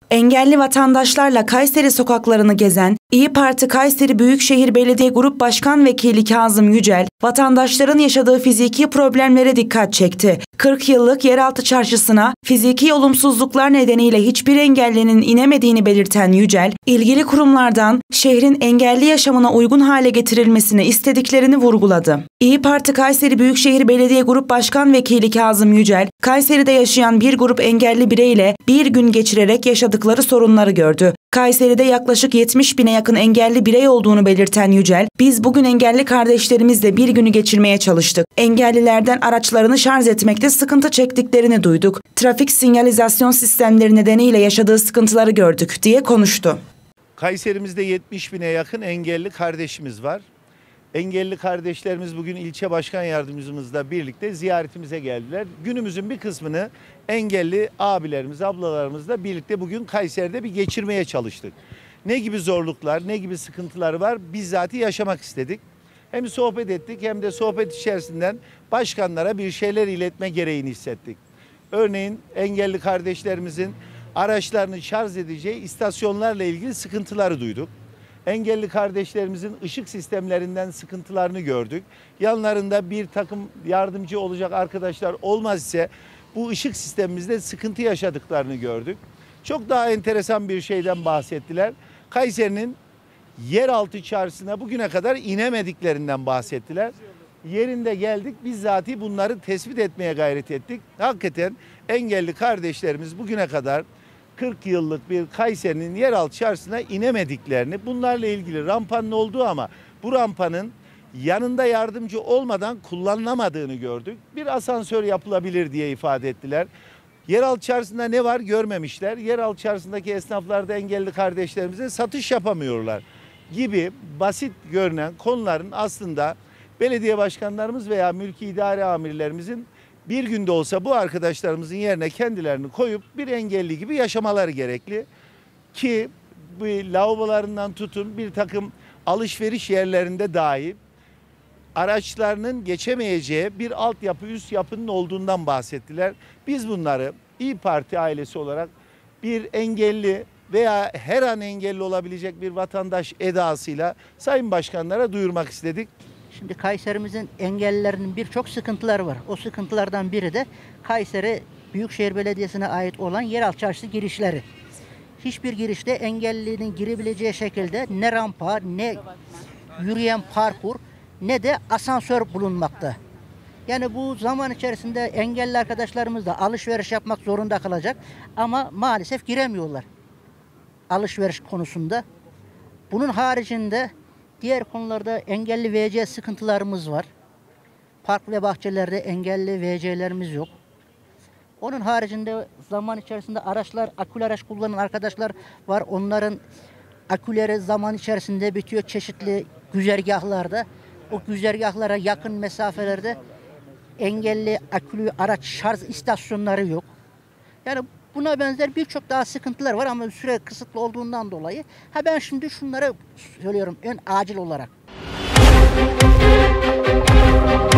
Engelli vatandaşlarla Kayseri sokaklarını gezen İYİ Parti Kayseri Büyükşehir Belediye Grup Başkan Vekili Kazım Yücel, vatandaşların yaşadığı fiziki problemlere dikkat çekti. 40 yıllık yeraltı çarşısına fiziki olumsuzluklar nedeniyle hiçbir engellinin inemediğini belirten Yücel, ilgili kurumlardan şehrin engelli yaşamına uygun hale getirilmesini istediklerini vurguladı. İYİ Parti Kayseri Büyükşehir Belediye Grup Başkan Vekili Kazım Yücel, Kayseri'de yaşayan bir grup engelli bireyle bir gün geçirerek yaşadıkları sorunları gördü. Kayseri'de yaklaşık 70 bine yakın engelli birey olduğunu belirten Yücel, biz bugün engelli kardeşlerimizle bir günü geçirmeye çalıştık. Engellilerden araçlarını şarj etmekte sıkıntı çektiklerini duyduk. Trafik sinyalizasyon sistemleri nedeniyle yaşadığı sıkıntıları gördük diye konuştu. Kayserimizde 70 bine yakın engelli kardeşimiz var. Engelli kardeşlerimiz bugün ilçe başkan yardımcımızla birlikte ziyaretimize geldiler. Günümüzün bir kısmını engelli abilerimiz, ablalarımızla birlikte bugün Kayseri'de bir geçirmeye çalıştık. Ne gibi zorluklar, ne gibi sıkıntıları var bizzati yaşamak istedik. Hem sohbet ettik hem de sohbet içerisinden başkanlara bir şeyler iletme gereğini hissettik. Örneğin engelli kardeşlerimizin araçlarını şarj edeceği istasyonlarla ilgili sıkıntıları duyduk. Engelli kardeşlerimizin ışık sistemlerinden sıkıntılarını gördük. Yanlarında bir takım yardımcı olacak arkadaşlar olmaz ise bu ışık sistemimizde sıkıntı yaşadıklarını gördük. Çok daha enteresan bir şeyden bahsettiler. Kayseri'nin yeraltı çarşısına bugüne kadar inemediklerinden bahsettiler. Yerinde geldik, bizzati bunları tespit etmeye gayret ettik. Hakikaten engelli kardeşlerimiz bugüne kadar 40 yıllık bir Kayseri'nin yeraltı çarşısına inemediklerini, bunlarla ilgili rampanın olduğu ama bu rampanın yanında yardımcı olmadan kullanılamadığını gördük. Bir asansör yapılabilir diye ifade ettiler. Yeraltı çarşısında ne var görmemişler. Yeraltı çarşısındaki esnaflar da engelli kardeşlerimize satış yapamıyorlar gibi basit görünen konuların aslında belediye başkanlarımız veya mülki idare amirlerimizin bir günde olsa bu arkadaşlarımızın yerine kendilerini koyup bir engelli gibi yaşamaları gerekli. Ki bu lavabolarından tutun bir takım alışveriş yerlerinde dahi araçlarının geçemeyeceği bir altyapı, üst yapının olduğundan bahsettiler. Biz bunları İYİ Parti ailesi olarak bir engelli veya her an engelli olabilecek bir vatandaş edasıyla sayın başkanlara duyurmak istedik. Şimdi Kayserimizin engellilerinin birçok sıkıntıları var. O sıkıntılardan biri de Kayseri Büyükşehir Belediyesi'ne ait olan yeraltı çarşısı girişleri. Hiçbir girişte engellinin girebileceği şekilde ne rampa, ne yürüyen parkur, ne de asansör bulunmakta. Yani bu zaman içerisinde engelli arkadaşlarımız da alışveriş yapmak zorunda kalacak ama maalesef giremiyorlar alışveriş konusunda. Bunun haricinde diğer konularda engelli VC sıkıntılarımız var. Park ve bahçelerde engelli VC'lerimiz yok. Onun haricinde zaman içerisinde araçlar, akülü araç kullanan arkadaşlar var. Onların aküleri zaman içerisinde bitiyor çeşitli güzergahlarda. O güzergahlara yakın mesafelerde engelli akülü araç şarj istasyonları yok. Yani buna benzer birçok daha sıkıntılar var ama süre kısıtlı olduğundan dolayı ben şimdi şunları söylüyorum en acil olarak.